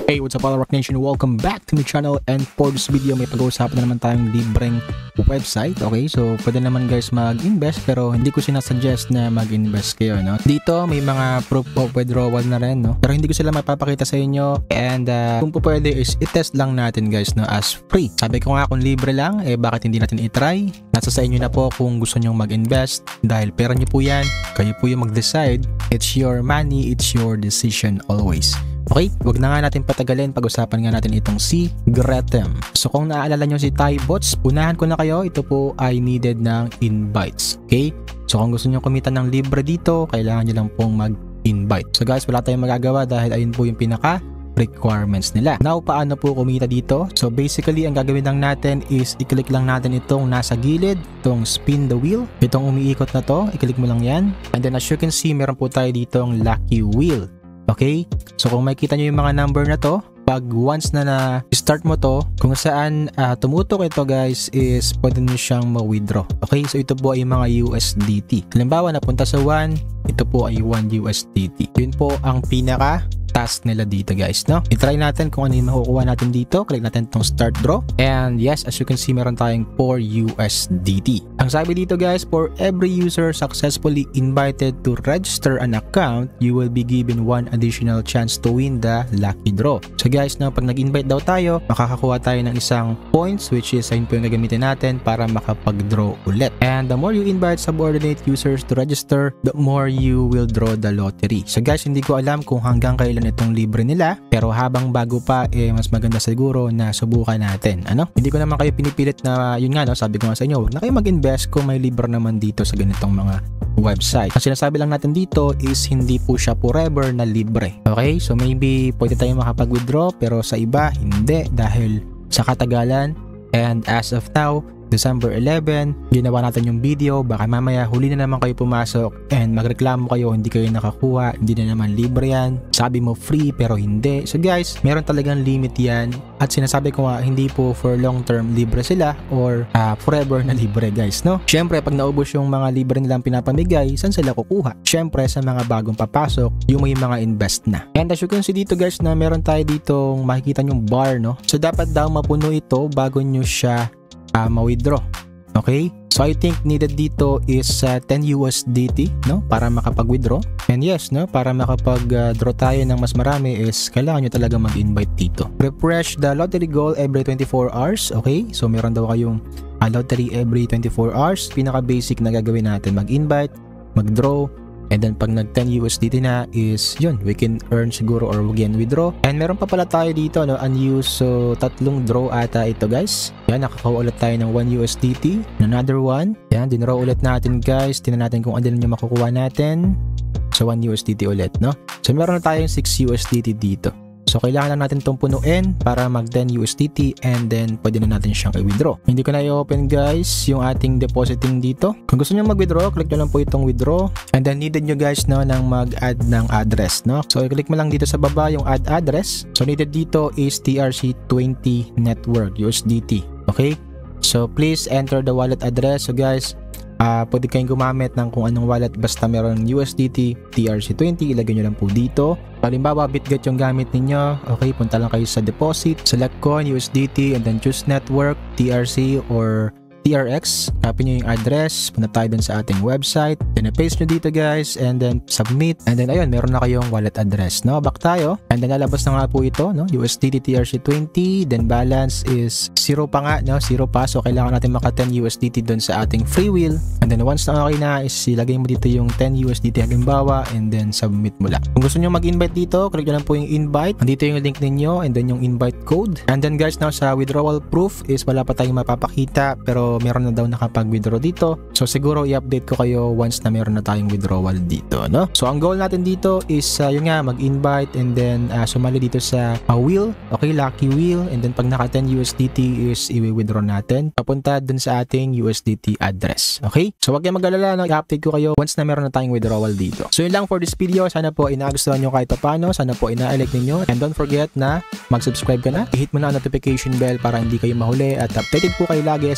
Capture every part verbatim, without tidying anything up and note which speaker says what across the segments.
Speaker 1: Hey, what's up all Rock Nation? Welcome back to my channel, and for this video may pag-uusapan na naman tayong libreng website. Okay, so pwede naman guys mag-invest, pero hindi ko sinasuggest na mag-invest kayo, no? Dito may mga proof of withdrawal na rin, no? Pero hindi ko sila mapapakita sa inyo, and uh, kung po pwede is i-test lang natin guys, no, as free. Sabi ko nga kung libre lang, eh bakit hindi natin i-try? Nasa sa inyo na po kung gusto nyong mag-invest, dahil pera nyo po yan, kayo po yung mag-decide. It's your money, it's your decision always. Okay, wag na nga natin patagalin, pag-usapan nga natin itong si Gretem. So kung naaalala nyo si Tybots, unahan ko na kayo, ito po ay needed ng invites. Okay, so kung gusto nyo kumita ng libre dito, kailangan nyo lang pong mag-invite. So guys, wala tayong magagawa dahil ayun po yung pinaka requirements nila. Now, paano po kumita dito? So basically, ang gagawin lang natin is i-click lang natin itong nasa gilid, itong spin the wheel, itong umiikot na to, i-click mo lang yan. And then as you can see, meron po tayo ditong lucky wheel. Okay, so kung makikita nyo yung mga number na to, pag once na na-start mo to, kung saan uh, tumutok ito guys, is pwede nyo siyang ma-withdraw. Okay, so ito po ay mga U S D T. Halimbawa, napunta sa one, ito po ay one U S D T. Yun po ang pinaka task nila dito guys, no? I-try natin kung ano yung makukuha natin dito. Click natin itong start draw. And yes, as you can see, meron tayong four U S D T. Ang sabi dito guys, for every user successfully invited to register an account, you will be given one additional chance to win the lucky draw. So guys, no, pag nag-invite daw tayo, makakakuha tayo ng isang points, which is ayun po yung gagamitin natin para makapag-draw ulit. And the more you invite subordinate users to register, the more you will draw the lottery. So guys, hindi ko alam kung hanggang kailan itong libre nila, pero habang bago pa, eh mas maganda siguro na subukan natin. Ano? Hindi ko naman kayo pinipilit na, yun nga, no, sabi ko nga sa inyo, huwag na kayo mag-invest kung may libre naman dito sa ganitong mga website. Ang sinasabi lang natin dito is hindi po siya forever na libre. Okay? So maybe pwede tayong makapag-withdraw, pero sa iba hindi, dahil sa katagalan. And as of now, December eleventh, ginawa natin yung video, baka mamaya huli na naman kayo pumasok and magreklamo kayo, hindi kayo nakakuha, hindi na naman libre yan, sabi mo free pero hindi. So guys, meron talagang limit yan, at sinasabi ko nga, hindi po for long term libre sila or uh, forever na libre guys, no? Syempre, pag naubos yung mga libre nilang pinapamigay, saan sila kukuha? Syempre, sa mga bagong papasok, yung may mga invest na. And as you can see dito guys, na meron tayo ditong makikita yung bar, no? So dapat daw mapuno ito bago nyo siya Uh, ma-withdraw. Okay? So I think needed dito is uh, ten U S D T, no? Para makapag-withdraw. And yes, no? Para makapag-draw tayo ng mas marami is kailangan nyo talaga mag-invite dito. Refresh the lottery goal every twenty-four hours. Okay? So meron daw kayong uh, lottery every twenty-four hours. Pinaka-basic na gagawin natin. Mag-invite, mag-draw, and then pag nag ten U S D T na is yun, we can earn siguro or we can withdraw. And meron pa pala tayo dito, no, unused. So tatlong draw ata ito guys. Yan, nakakawa ulit tayo ng one U S D T. Another one. Yan, dinraw ulit natin guys. Tingnan natin kung ano yung makukuha natin. So one U S D T ulit, no? So meron na tayong six U S D T dito. So kailangan lang natin itong punuin para mag ten U S D T, and then pwede na natin siyang i-withdraw. Hindi ko na i-open guys yung ating depositing dito. Kung gusto nyo mag-withdraw, click nyo lang po itong withdraw, and then needed nyo guys, no, nang mag-add ng address, no? So i-click mo lang dito sa baba yung add address. So needed dito is T R C twenty network U S D T. Okay, so please enter the wallet address. So guys, Uh, pwede kayong gumamit ng kung anong wallet basta meron U S D T, T R C twenty, ilagay nyo lang po dito. Halimbawa, Bitget yung gamit ninyo, okay, punta lang kayo sa deposit, select coin, U S D T, and then choose network, T R C or T R X. Copy nyo yung address, punta tayo dun sa ating website, then paste nyo dito guys, and then submit, and then ayun, meron na kayong wallet address, no? Back tayo, and then lalabas na nga po ito, no? U S D T, T R C twenty, then balance is zero pa nga, no? Zero pa, so kailangan natin maka ten U S D T dun sa ating free wheel, and then once na okay na is ilagay mo dito yung ten U S D T halimbawa, and then submit mo lang. Kung gusto nyo mag-invite dito, click nyo lang po yung invite, andito yung link ninyo, and then yung invite code, and then guys, now sa withdrawal proof is wala pa tayong mapapakita, pero meron na daw nakapag-withdraw dito. So siguro i-update ko kayo once na meron na tayong withdrawal dito, no? So ang goal natin dito is uh, yung nga, mag-invite, and then uh, sumali dito sa uh, wheel, okay, lucky wheel, and then pag naka ten U S D T is i-withdraw natin papunta dun sa ating U S D T address. Okay? So wag kayong mag-alala, no? I-update ko kayo once na meron na tayong withdrawal dito. So yun lang for this video. Sana po inagustuhan nyo kahit paano. Sana po ina-elect ninyo, and don't forget na mag-subscribe ka na, i-hit mo na ang notification bell para hindi kayo mahuli, at updated po kayo lagi sa ating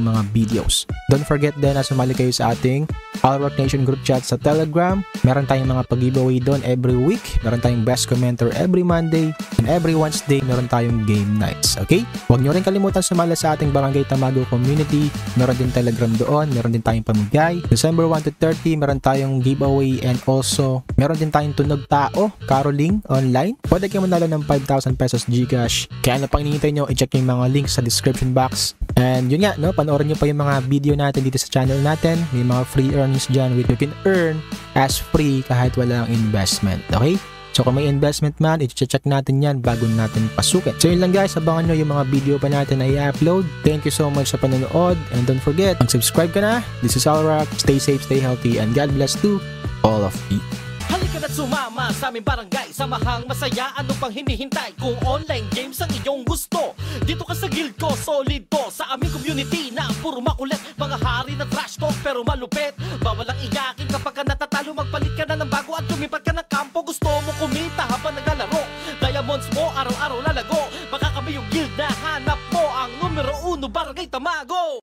Speaker 1: mga videos. Don't forget din na sumali kayo sa ating Alrock Nation group chat sa Telegram. Meron tayong mga pag-giveaway doon every week. Meron tayong best commenter every Monday. And every Wednesday, meron tayong game nights. Okay? Huwag nyo rin kalimutan sumali sa ating Barangay Tamago community. Meron din Telegram doon. Meron din tayong pamigay. December one to thirty, meron tayong giveaway and also meron din tayong tunog tao, caroling online. Pwede kayo manalo ng five thousand pesos Gcash. Kaya ano pang hinihintay nyo, i-check yung mga links sa description box. And yun nga, no, panoorin nyo pa yung mga video natin dito sa channel natin. May mga free earnings dyan which you can earn as free kahit walang investment. Okay? So kung may investment man, i-check natin yan bago natin pasukin. So yun lang guys, abangan nyo yung mga video pa natin na i-upload. Thank you so much sa panonood. And don't forget, mag-subscribe ka na. This is Alrock. Stay safe, stay healthy, and God bless to all of you.
Speaker 2: Halika na't sumama sa aming barangay. Samahang masaya, ano pang hinihintay? Kung online games ang iyong gusto, dito ka sa guild ko, solid to. Sa aming community na puro makulit, mga hari na trash talk pero malupit. Bawal ang iyakin kapag ka natatalo, magpalit ka na ng bago at lumipat ka ng kampo. Gusto mo kumita habang naglalaro, diamonds mo araw-araw lalago. Baka kami yung guild na hanap mo, ang numero uno Barangay Tamago.